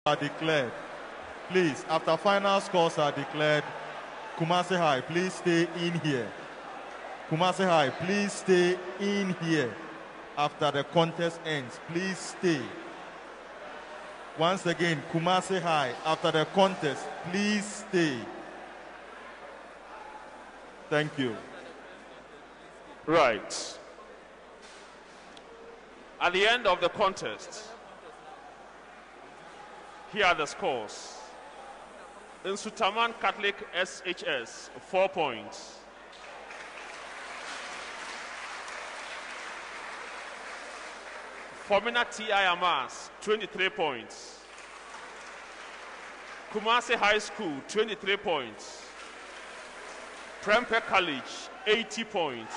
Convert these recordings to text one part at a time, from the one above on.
are declared. Please, after final scores are declared, Kumasi High, please stay in here. Kumasi High, please stay in here. After the contest ends, please stay. Once again, Kumasi High, after the contest, please stay. Thank you. Right. At the end of the contest, here are the scores. In Sutaman Catholic SHS, 4 points. Formina TIMAS, 23 points. Kumasi High School, 23 points. Prempeh College, 80 points.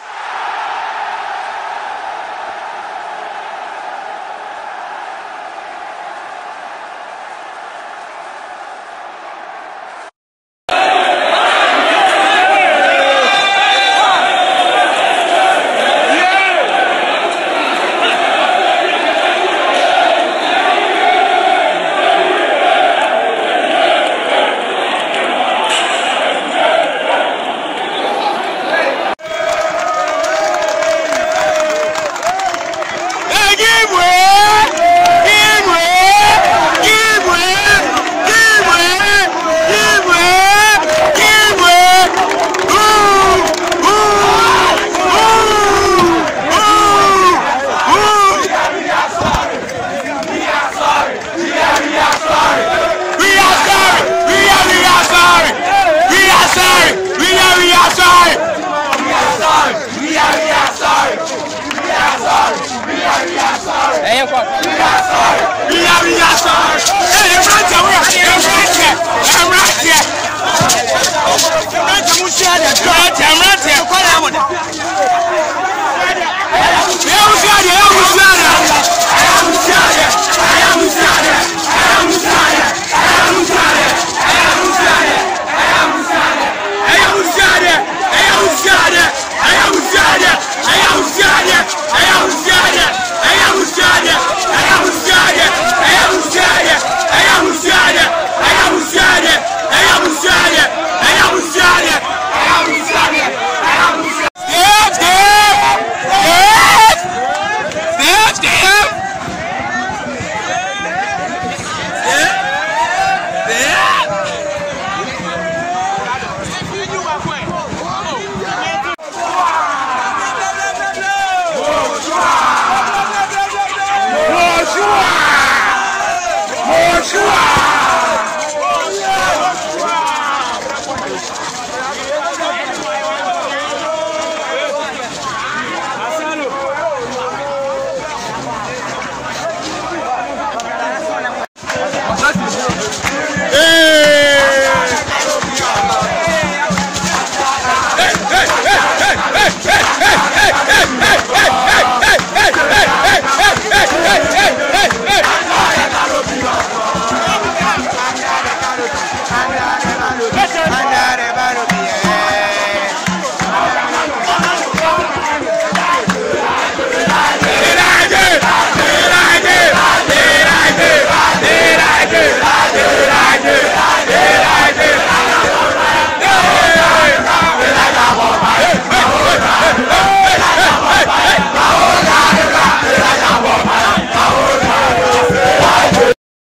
We are sorry.